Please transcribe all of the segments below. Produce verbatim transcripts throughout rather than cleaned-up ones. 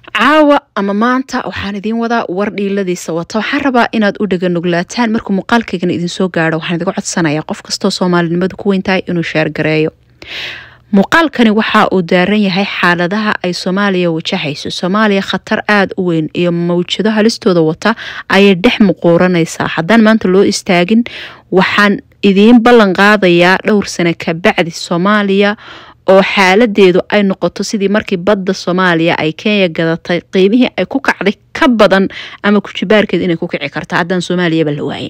caawa ama maanta waxaan idin wadaa war dhiiladiisa wata waxaan rabaa inaad u dhaga nuglaataan markuu muuqaalkaygan idin soo gaaro waxaan idiga codsanayaa qof kastoo Soomaalinimadu ku weyntahay inuu share gareeyo muuqaalkani waxa uu daaran yahay xaaladaha ay Soomaaliya wajahayso Soomaaliya khatar aad u weyn iyo mawjado halistooda wata ay dhex muquuranaysaa haddaan maanta loo istaagin waxaan idin ballan qaadayaa dhowr sano ka bacdi Soomaaliya oo xaaladeedu ay noqoto sidii markii badda Soomaaliya ay Kenya gadatay qiimihii ay ku kacday ka badan ama ku jibaarkeed inay ku kici karto haddaan Soomaaliya bal waayay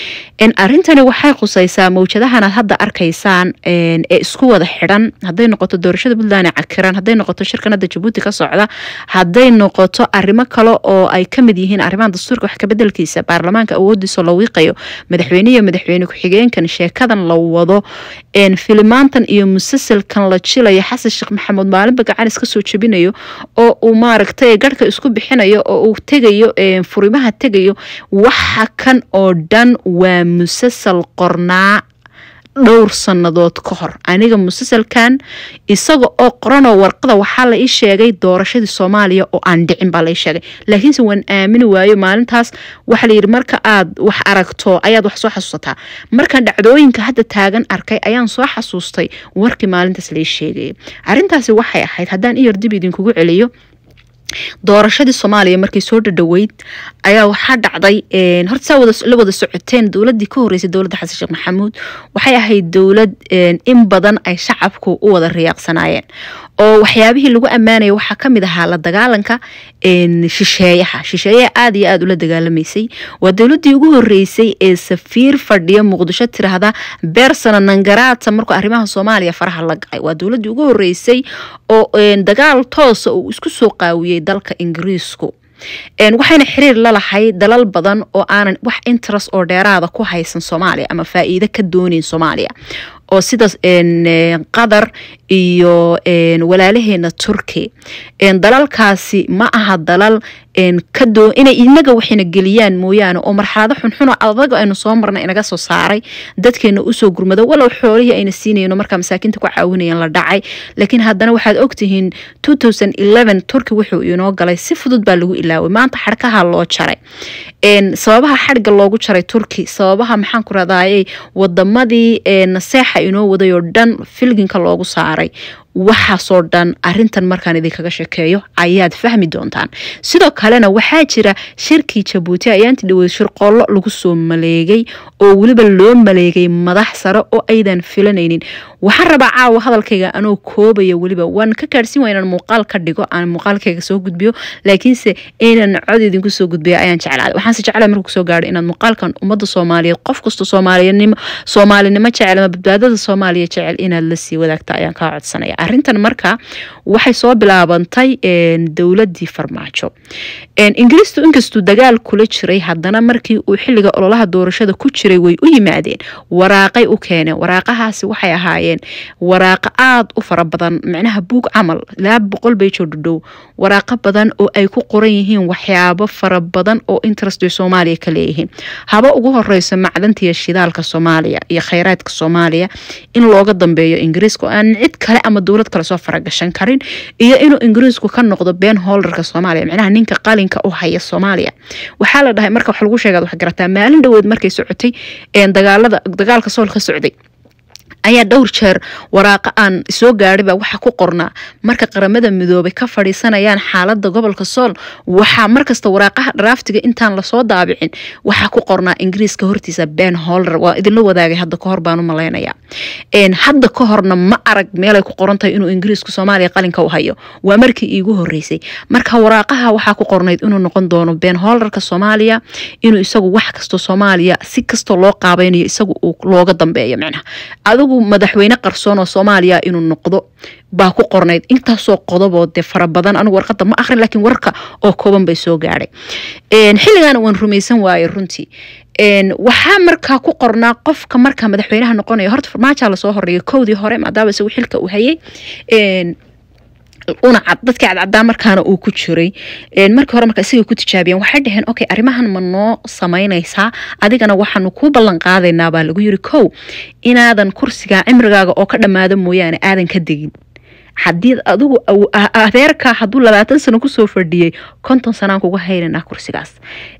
in arintani waxay qusaysaa mawjadahan hadda arkaysaan ee isku wada xiran haday noqoto doorashada Puntland cakiran haday noqoto shirkanada Djibouti ka socda haday noqoto arrimo kale oo ay kamid yihiin arrimaha dastuurka wax ka bedelkiisa baarlamaanka awoodiisa loo wiiqayo madaxweynaha madaxweyne ku xigeenkan sheekadan la wado in filmaantan iyo musalsalkan la jilay Xasan Sheekh Maxamed maalin bagacan iska soo jabinayo oo uu maaragtay garka isku bixinayo oo uu tagayo ee furimaha tagayo waxa kan oo dhan waa musalsal qornaa dhowr sanadood ka hor aniga musalsalkan isaga oo qorano warqada waxa la ii sheegay doorashadii Soomaaliya oo aan dhicin baa la ii sheegay laakiin si waan aamin waayo maalintaas waxa la yiri marka aad wax aragto ayaad wax soo xasuusataa marka dhacdooyinka hadda taagan arkay ayaan soo xasuustay warkii maalintaas la ii sheegay arintaasi waxay ahayd haddaan iyar dib idin kugu celiyo doorashadii Soomaaliya markii soo dhadhaweyd ayaa waxa dhacday een horta wada la wada socoteen dawladii ka horeysay dawladda Xasan Sheekh Maxamuud waxay ahayd dawlad in badan ay shacabku u wada riyaaqsanaayeen oo waxyaabihii lagu amaanay waxa kamid ahaa la dagaalanka een shisheeyaha shisheeyaha aad iyo aad u la dagaalameysay waa dawladii ugu horeysay ee safiir fadhiya Muqdisho tiraahda beersana nangaraadta markuu arrimaha Soomaaliya faraha la gacay waa dawladii ugu horeysay oo een dagaal toos ah uu isku soo qaawiyay dalka Ingiriisku een waxayna xiriir la lahayd dalal badan oo aanan wax interest oo dheeraada ku haysan Soomaaliya ama faa'iido ka doonin Soomaaliya oo sidaas een Qatar iyo een walaalaheena Turkey een dalalkaasi ma aha dalal een ka doo inay inaga waxina geliyaan mooyaan oo marxalado xunxun oo adag aynu soo marnay inaga soo saaray dadkeena u soo gurmada walaw xoolihii ayna siinayno marka masaakiinta ku caawinayaan la dhacay laakiin haddana waxaad ogtihiin two thousand eleven Turkey wuxuu inoo galay si fudud baa lagu ilaaway maanta xarkaha loo jaray een sababaha xarga loogu jaray Turkey sababaha maxaan ku raadaayay wadamadii een naseexa inoo waday oo dhan filginka loogu saaray waxa soo dhan arintan markaan idin kaga sheekeeyo ayaad fahmi doontaan sidoo kalena waxa jira shirkii Djibouti ayaanti dhaweey shirqoolo lagu soo maleegay oo waliba loo maleegay madax sare oo aydan filanaynin waxa raba caawa hadalkayga anoo koobaya waliba waan ka kaarsin waynaan muuqaal ka dhigo aan muuqaalkayga soo gudbiyo laakiin se inaan cod idin ku soo gudbiyo ayaan jecelahay waxaan si jecelahay markuu soo gaaro inaan muuqaalkan ummadda Soomaaliyeed qof kasto Soomaaliyeednimo Soomaalinimo jecel ama badbaadada Soomaaliya jecel inaad la sii wadaagta ayaan ka codsanaya arrintan marka waxay soo bilaabantay een dawladii farmaajo een Ingiriistu inkastoo dagaal kula jiray haddana markii uu xilliga ololaha doorashada ku jiray way u yimaadeen waraaqay u keeneen waraaqahaasi waxay ahaayeen waraaqa aad u fara badan macnaha buug camal laba boqol bay joodhow waraaqa badan oo ay ku qoran yihiin waxyaabo fara badan oo interest Soomaaliya ka leeyihiin haba ugu horeysa macdanta shidaalka Soomaaliya iyo kheyraadka Soomaaliya in looga dambeeyo Ingiriisku aan cid kale ama dawlad kale soo faragashan karin iyo inuu Ingiriisku ka noqdo been holderka Soomaaliya macnaha ninka qalinka u haya Soomaaliya waxa la dhahay marka wax lagu sheegay wax garataa maalin dhaweed markay socotay een dagaalada dagaalka sool ka socday ayaa dhowr jeer waraaqa aan soo gaariba waxa ku qornaa marka qaramada midoobay ka fadhiisanayaan xaaladda gobolka Sool waxa markasta waraaqaha draftiga intaan la soo daabicin waxa ku qornaa Ingiriiska hortiisa Ben Holder waa idin la wadaagay hadda ka hor baan u maleynaya een hadda ka horna ma arag meel ay ku qorantahay inuu Ingiriisku Soomaaliya qalinka u hayo waa markii iigu horeysay marka waraaqaha waxa ku qornayd inuu noqon doono Ben Holderka Soomaaliya inuu isagu wax kasto Soomaaliya si kasto loo qaabaynayo isagu uu looga dambeeyo macnaha adigu madaxweyne qarsoon oo Soomaaliya inuu noqdo baa ku qornayd intaas oo qodobood de fara badan anigu warqada ma akhrin laakiin warka oo kooban bay soo gaaray een xilligan waan rumaysan waayay runtii een waxa marka ku qornaa qofka marka madaxweynaha noqonayo horta farmaajo la soo horeeyay koodii hore maadaama isagu xilka uu hayay een una cad dadka cadcad markaana uu ku jiray een markii hore marka isaga ku tijaabiyeen waxay dhaheen okay arimahan ma noo sameynaysaa adigana waxaanu ku ballan qaadaynaa baa lagu yiri kow inaadan kursiga cimrigaaga oo ka dhamaado mooyaane aadan ka degin haddii adigu adeerka hadduu labaatan sano kusoo fadhiyey konton sanaan kuga haynaynaa kursigaas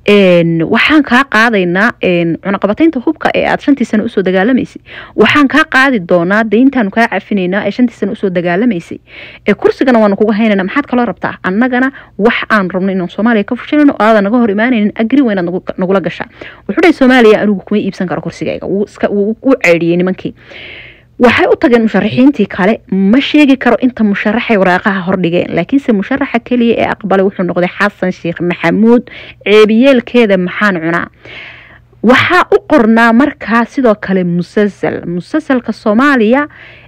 waxaan kaa qaadaynaa cunaqabataynta hubka ee aad shantii sano usoo dagaalamaysay waxaan kaa qaadi doonaa dayntaanu kaa cafinaynaa ee shantii sano usoo dagaalamaysay ee kursigana waanu kuga haynaynaa maxaad kaloo rabtaa annagana wax aan rabno inaan soomaaliya ka fushanayno oo aadan naga hor imaanaynin agri weynaad nagula gashaa wuxuu dhahay soomaaliya anigu kuma iibsan karo kursigayga wuu u ceedhiyey nimankii waxay u tageen musharaxiintii kale ma sheegi karo inta musharaxay waraaqaha hordhigeen laakiinse musharaxa kaliya ee aqbalay wuxuu noqday xasan sheekh maxamuud ceebiyeelkeeda maxaan cunaa waxaa u qornaa markaa sidoo kale musalsal musalsalka soomaaliya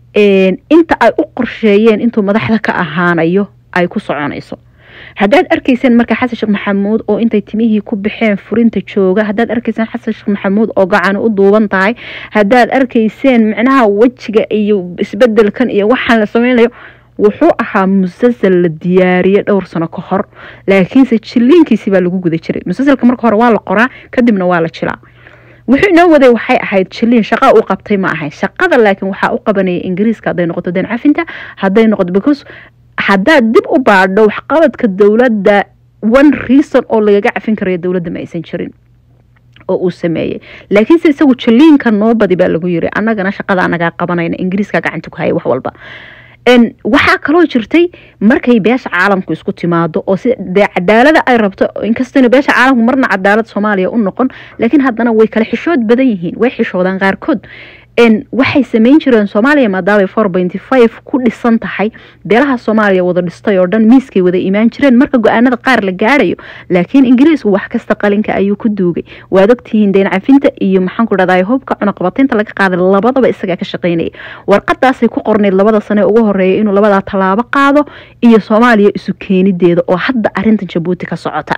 inta ay u qorsheeyeen intuu madaxda ka ahaanayo ay ku soconayso haddaad arkayseen marka xasan sheekh maxamuud oo intay timihii ku baxeen furinta jooga haddaad arkayseen xasan sheekh maxamuud oo gacan u duuban tahay haddaad arkayseen macnaha wejiga iyo isbedelkan iyo waxaan la samaynayo wuxuu ahaa musalsal la diyaariyay dhowr sano ka hor laakiinse jiliinkiisii baa lagu guda jiray musalsalka marka hore waa la qoraa kadibna waa la jilaa wuxuu inoo waday waxay ahayd jiliin shaqa u qabtay ma ahayn shaqada laakiin waxaa u qabanayay ingiriiska hadday noqoto dan cafinta hadday noqoto because haddaad dib u baadho waxqabadka dowladda one reason oo lagaga cafin karayo dowladda ma aysan jirin oo uu sameeyey laakiinse isagu jiliinka noo badi baa lagu yiri annagana shaqada anagaa qabanayna ingiriiska gacanta ku haya wax walba waxaa kaloo jirtay markay beesha caalamku isku timaado oo si dee cadaalada ay rabto inkastana beesha caalamku marna cadaalad soomaaliya u noqon laakiin haddana way kala xishood badan yihiin way xishoodaan qaarkood waxay samayn jireen soomaaliya maadaama four point five ku dhisan tahay beelaha soomaaliya wada dhistay oo dhan miiskay wada imaan jireen marka go-aanada qaar la gaarayo laakiin ingiriisku wax kasta qalinka ayuu ku duugay waad ogtihiin dayn cafinta iyo maxaan ku dhahdaa hubka cunaqabataynta laga qaaday labadaba isagaa ka shaqaynaya warqadaasay ku qorneyd labada sane ugu horeeya inuu labadaa tallaabo qaado iyo soomaaliya isu keenideeda oo hadda arrintan jabuuti ka socota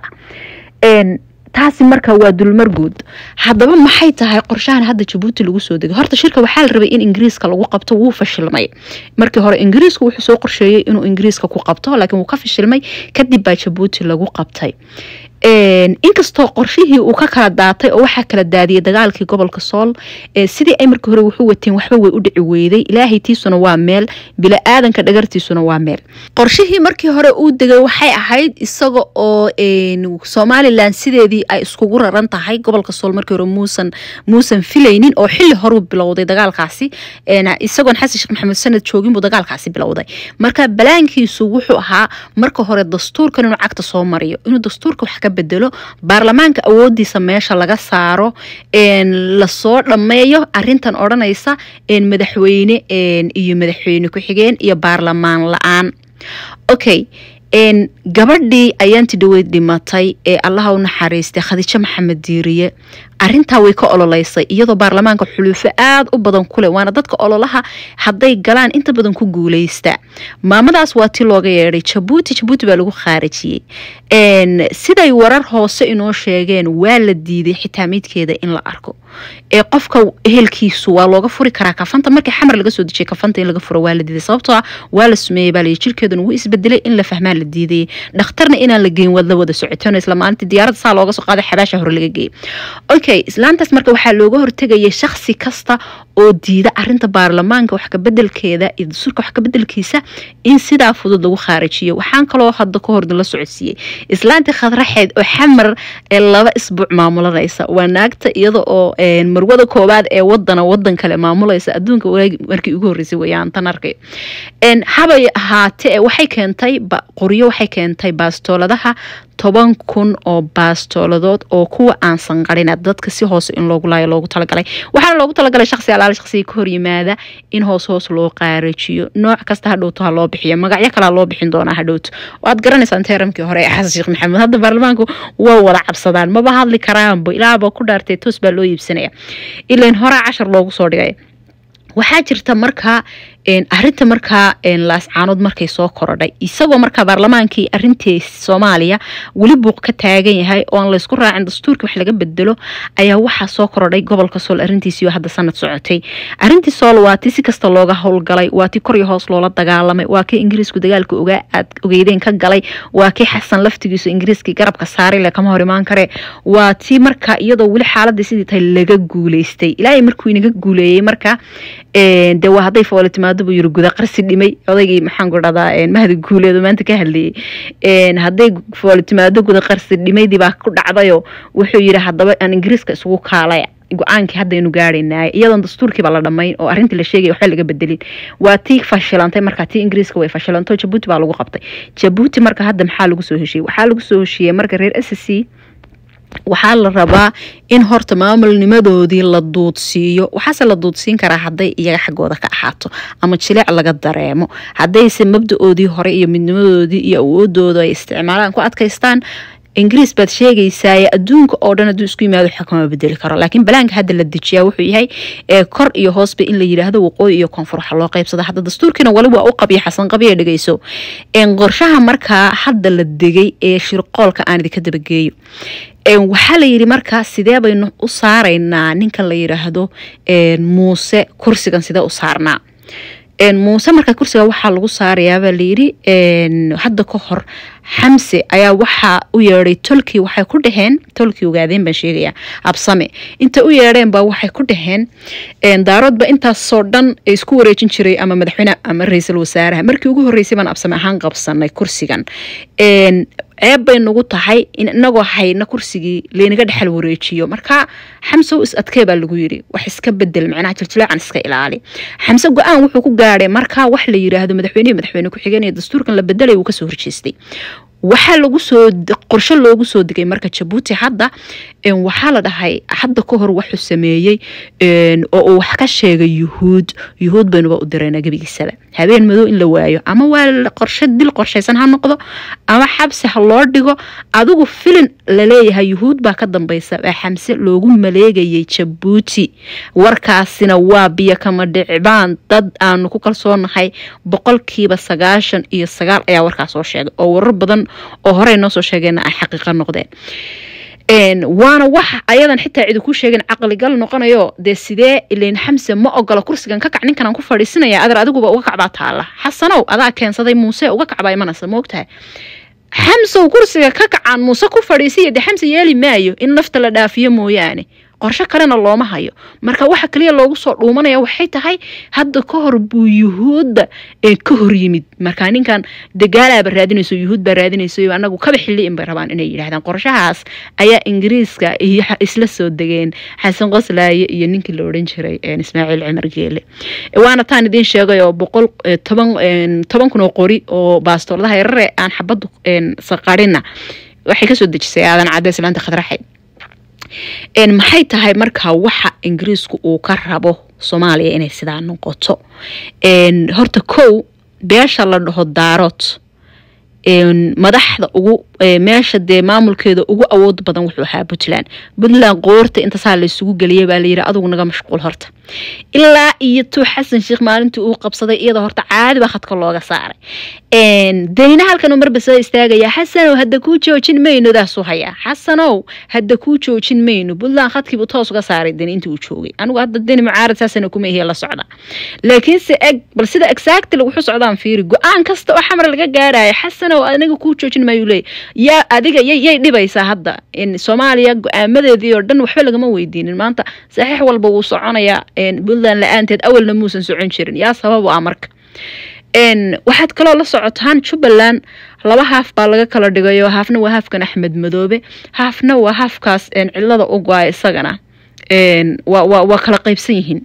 taasi marka waa dulmar guud haddaba maxay tahay qorshahan hadda jabuuti lagu soo degay horta shirka waxaa la rabay in ingiriiska lagu qabto wuu fashilmay markii hore ingiriisku wuxuu soo qorsheeyey inuu ingiriiska ku qabto laakiin wuu ka fashilmay kadib baa jabuuti lagu qabtay inkastoo qorshihii uu ka kala daatay oo waxaa kala daadiyay dagaalkii gobolka sool sidii ay markii hore wuxuu wateen waxba way u dhici weyday ilaahay tiisuna waa meel bila aadanka dhagartiisuna waa meel qorshihii markii hore uu degay waxay ahayd isaga oo Somaliland sideedii ay iskugu raran tahay gobolka sool markii hore muusan muusan filaynin oo xilli hore bilowday dagaalkaasi isagoon xasan sheekh maxamed sanad joogin buu dagaalkaasi bilowday marka balaankiisu wuxuu ahaa marka hore dastuurkan inuu cagta soo mariyo inuu dastuurka wax ka bedelo baarlamaanka awoodiisa meesha laga saaro la soo dhameeyo arintan odhanaysa madaxweyne iyo madaxweyne ku xigeen iyo baarlamaan la'aan okay gabadhii ayaanti dhaweyd dhimatay ee allaha u naxariistay khadiijo maxamed diiriye arintaa way ka ololeysay iyadoo baarlamaanka xuluufo aad u badan ku leh waana dadka ololaha hadday galaan inta badan ku guuleysta maamadaas waa tii looga yeedhay jabuuti jabuuti baa lagu khaarijiyey siday warar hoose inoo sheegeen waa la diiday xitaa midkeeda in la arko ee qofka ehelkiisu waa looga furi karaa kafanta markii xamar laga soo dejiyay kafanta in laga furo waa la diiday sababtoo ah waa la sumeeyey baa la jirkeeduna wuu isbedelay in la fahmaan la diiday dhakhtarna inaan la geyn wad la wada socotoon isla maalintii diyaaradda saa looga soo qaaday xabaasha hore laga geeyey okay islaantaas marka waxaa looga hortegayay shakhsi kasta oo diida arinta baarlamaanka wax ka bedelkeeda iyo dastuurka wax ka bedelkiisa in sidaa fudud lagu khaarijiyo waxaan kaloo hadda ka hor la socodsiiyey islaanta khadraxeed oo xamar ee laba isbuuc maamulanaysa waa naagta iyada oo marwada koobaad ee wadana wadan kale maamulaysa adduunka markii ugu horeysay weeyaan tan arkay een habay ahaatee waxay keentay qoryo waxay keentay baastooladaha toban kun oo baastooladood oo kuwa aan sanqarina dadka si hoos in loogu laayo loogu talagalay waxaa loogu talagalay shakhsi alaal shakhsi ka hor yimaada in hoos hoos loo qaarajiyo nooc kasta hadhowto ha loo bixiyo magacyo kala loo bixin doona hadhowto waad garanaysaa teeramkii hore xasan sheekh maxamed hadda baarlamaanku waa wada cabsadaan ma ba hadli karaan bo ilaaba ku dhaartay toos baa loo iibsanaya ileen hore cashar loogu soo dhigay waxaa jirta markaa een arinta markaa een laas caanood markay soo korodhay isagoo markaa baarlamaankii arintii Soomaaliya wali buuq ka taagan yahay oo aan la isku raacin dastuurka wax laga bedelo ayaa waxa soo korodhay gobolka Sool arintiisii hadda sanad socotay arintii Sool waa tii si kasta looga howlgalay waa tii kor iyo hoos loola dagaalamay waa kii Ingiriisku dagaalka uga aad ogeydeen ka galay waa kii Xasan laftigiisu Ingiriiskii garabka saaray la kama hor imaan kare waa tii markaa iyadoo wali xaaladda sidii tahay laga guuleystay ilaahay markuu inaga guuleeyay markaa ee dawaa haday foolatimaad timaado buu yiri guda qarsi dhimay odaygii maxaan ku dhadaa mahdi guuleedo maanta ka hadlay een haday fool timaado guda qarsi dhimaydii baa ku dhacdayo wuxuu yiri hadaba aan ingiriiska isugu kaalay go'aankii hadda inuu gaareenay iyadoo dastuurkii baa la dhameyn oo arintii la sheegay waxa laga bedelin waa tii fashilantay marka tii ingiriiska way fashilanto Djibouti baa lagu qabtay Djibouti marka hadda maxaa lagu soo heshiiyay waxa lagu soo heshiiyay marka reer S C waxaa la rabaa in horta maamulnimadoodii la duudsiiyo waxaase la duudsiin karaa hadday iyaga xaggooda ka ahaato ama jilic laga dareemo haddayse mabdaoodii hore iyo midnimadoodii iyo awoodooda ay isticmaalaan ku adkaystaan ingiriis baad sheegaysaa adduunka oo dhan haduu isku yimaado waxa kama bedeli karo laakiin balaanka hadda la dejiyaa wuxuu yahay ee kor iyo hoosba in la yiraahdo waqooyi iyo koonfur waxa loo qaybsado hadda dastuurkiina waliba u qabiyo xasan qabiyo dhageyso in qorshaha marka hadda la degay ee shirqoolka aan idinka dabageeyo een waxa la yiri marka sidee baynu u saaraynaa ninka la yiraahdo een Muuse kursigan sidee u saarnaa een Muuse marka kursiga waxa lagu saarayaa baa la yiri een hadda ka hor Xamse ayaa waxa u yeeray tolkii waxay ku dhaheen tolkii ogaadeen baan sheegaya absame inta u yeereen baa waxay ku dhaheen een daaroodba intaas soo dhan isku wareejin jiray ama madaxweyne ama ra'iisul wasaaraha markii ugu horeysay baan absame ahaan qabsanay kursigan een ceeb bay nagu tahay in inagu hayna kursigii leenaga dhaxal wareejiyo marka Xamse is adkay baa lagu yiri wax iska bedel macnaha jiljilaan iska ilaali Xamse go'aan wuxuu ku gaaray marka wax la yiraahdo madaxweyne madaxweyne ku xigeen ee dastuurkan la bedelay uu ka soo horjeestay waxa lagu soo qorshe loogu soo digay marka Djibouti hadda in waxa la dhahay hadda ka hor wax sameeyay in oo wax ka sheegay yuhuud yuhuud baynuba u direena gabigiisaba habeen madow in la waayo ama waa qorshe dil qorshaysan ha noqdo ama xabsi ha loo dhigo adigu filin la leeyahay yuhuud baa ka dambaysa ee Xamse loogu maleegayay Djibouti warkaasina waa biyo kama dhicbaan dad aan ku kalsoonahay boqolkiiba sagaashan iyo sagaal ayaa warkaas soo sheegay oo warar badan oo hore noo soo sheegayna ay xaqiiqo noqdeen een waana wax ayadan xitaa cid ku sheegin aqli gal noqonayo de sidee ileen Xamse ma ogola kursigan ka kac ninkan ku fadhiisanaya adar adiguba uga kacbaa taala xasanow adaa keensaday Muuse uga kacbaa imanaysa moogtahay Xamse kursiga ka kacan Muuse ku fadhiisay de Xamse yeeli maayo in nafta la dhaafiyo mooyaane qorshe kalena looma hayo marka waxa kaliya loogu soo dhuumanaya waxay tahay hadda ka hor buu yuhuud ee ka hor yimid marka ninkan dagaal raadinayso yuhuud baa raadinayso anagu kaba xilli in bay rabaan inay yiraahdaan qorshahaas ayaa ingiriiska iyo isla soo dageen Xasan Qoslaaye iyo ninkii la oran jiray Ismaaciil Cumar Geele waana taan idin sheegay oo boqol iyo toban kun oo qori oo baastooladaha yaryar aan xabad saqarina waxay ka soo dejisay aadan cadeys laanta khadraxay een maxay tahay marka waxa ingiriisku uu ka rabo Soomaaliya inay sidaa noqoto een horta kow beesha la dhaho daarood een madaxda ugu meesha de maamulkeeda ugu awood badan wuxuu ahaa Puntland Puntland qoorta inta saa la isugu galiyay baa la yiri adigu naga mashquul horta ilaa iyo tu Xasan Sheekh maalintii uu qabsaday iyada horta caadi ba khadka looga saaray een deena halkan umar basa istaagaya Xasanow hadda ku joojin mayno daasoo haya Xasanow hadda ku joojin mayno Puntland khadkii uu toos uga saaray deena intii uu joogay anigu hadda deena mucaarad saasana kuma yahay la socda laakiin si ag bal sida exactly wuxuu socdaan fiiri go'aan kasta oo xamar laga gaaray Xasanow aniga ku joojin mayo leey ya adiga yay dhibaysa hadda in Soomaaliya go'aamadeedii oo dhan waxba laga weydiinin maanta saxiix walba uu soconaya in Puntland la'aanteed awalna muusan socon jirin yaa sabab ah marka in waxaad kala la socotaan Jubbaland laba haaf baa laga kala dhigayo haafna waa haafkan Axmed Madoobe haafna waa haafkaas in cilada u go'ay isagana in waa waa kala qaybsan yihiin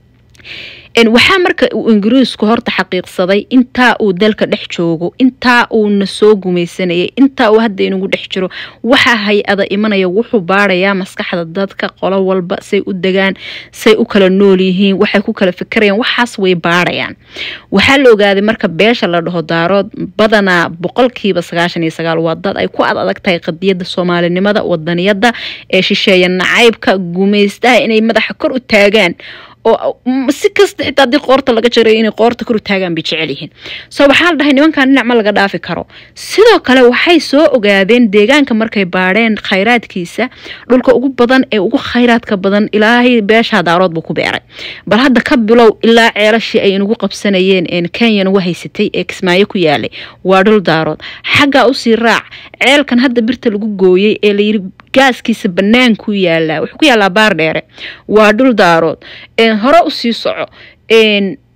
in waxa marka uu ingiriisku horta xaqiiqsaday inta uu dalka dhex joogo inta uu na soo gumaysanayay inta uu hadda inagu dhex jiro waxa hay'ada imanaya wuxuu baarayaa maskaxda dadka qolo walba say u dagaan say u kala nool yihiin waxay ku kala fikirayaan waxaas way baarayaan waxa la ogaaday marka beesha la dhaho daarood badana boqolkiiba sagaashan iyo sagaal waa dad ay ku adag tahay qadiyada Soomaalinimada wadaniyada ee shisheeya nacaybka gumaystaha inay madaxa kor u taagaan oo si kasta xitaa dii qoorta laga jaray in qoorta kor u taagan bi jecel yihiin soo waxa la dhahay nimankan dhinac ma laga dhaafi karo sidoo kale waxay soo ogaadeen deegaanka markay baareen khayraadkiisa dhulka ugu badan ee ugu khayraadka badan ilaahay beesha daarood buu ku beeray bal hadda ka bilow ilaa ceelashii ay inagu qabsanayeen in Kenya ugu haysatay ee Kismaayo ku yaalay waa dhul daarood xagga u sii raac ceelkan hadda birta lagu gooyay ee la yiri gaaskiisa banaan ku yaala wuxuu ku yaalaa baar dheere waa dhul daarood ee hore u sii soco een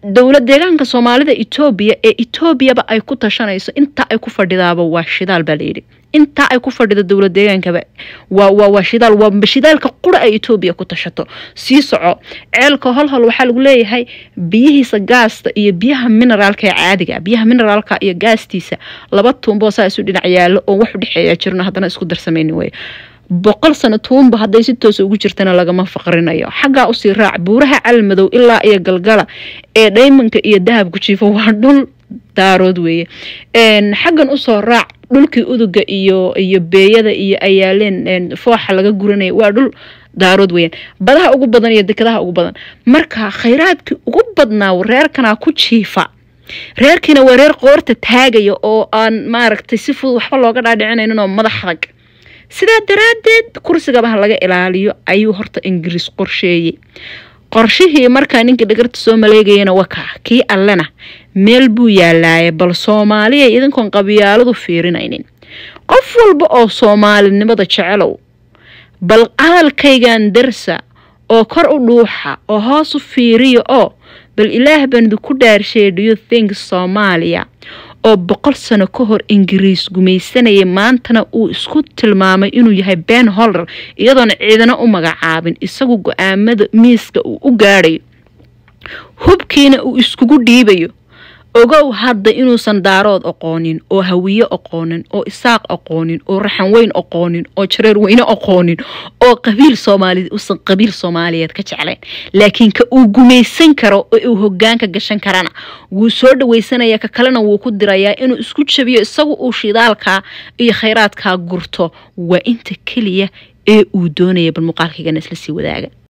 dowlad deegaanka Soomaalida Itoobiya ee Itoobiya ba ay ku tashanayso inta ay ku fadhidaaba waa shidaal baa leeyahay inta ay ku fadhido dowlad deegaanka waa waa waa shidaal waa shidaalka qura ay Itoobiya ku tashato sii soco ceelka hal hal waxa lagu leeyahay biyihiisa gaasta iyo biyaha mineraalka ee caadiga biyaha mineraalka iyo gaastiisa laba tuumbo saa isu dhinac yaalo oo wax u dhaxeeya jirna hadana isku darsameeyni way boqol sano tuumba haday si toos ugu jirtana lagama faqrinayo xaga u sii raac buuraha calmadow ilaa iyo galgala ee diamondka iyo dahabku jiifo waa dhul daarood weeye een xagan u soo raac dhulkii uduga iyo iyo beeyada iyo ayaaleen fooxa laga guranay waa dhul daarood weeyaan badaha ugu badan iyo dekadaha ugu badan marka khayraadkii ugu badnaa reerkana ku jiifa reerkina waa reer qoorta taagayo oo aan maaragtay si fudud waxba looga dhaadhicinaynin oo madax adag sida daraadeed kursiga bah laga ilaaliyo ayuu horta Ingiriis qorsheeyay qorshihii marka ninka dhagarta soo maleegayna waa ka kii allana meel buu yaalay bal Soomaaliya idinkoon qabiyaaladu fiirinaynin qof walba oo Soomaalinimada jecel bal hadalkaygan darsa oo kor u dhuuxa oo hoos u fiiriyo oo bal ilaah baan ku dhaarshay do you think Soomaaliya oo boqol sano ka hor Ingiriis gumaysanayay maantana uu isku tilmaamay inuu yahay Ben Holder iyadoo ciidana u magacaabin isagu go'aamada miiska uu u gaaray hubkiina uu iskugu dhiibayo ogow hadda inuusan daarood aqoonin oo hawiye aqoonin oo isaaq aqoonin oo raxan weyn aqoonin oo jareer weyn aqoonin oo qabiil Soomaaliyeed usan qabiil Soomaaliyeed ka jeclayn laakiin ka uu gumaysan karo oo uu hoggaanka gashan karana wuu soo dhawaysanaya ka kalena wuu ku dirayaa inuu isku jabiyo isagu uu shidaalka iyo khayraadka gurto waa inta kaliya ee uu doonayay bal muuqaalkayga isla sii wadaaga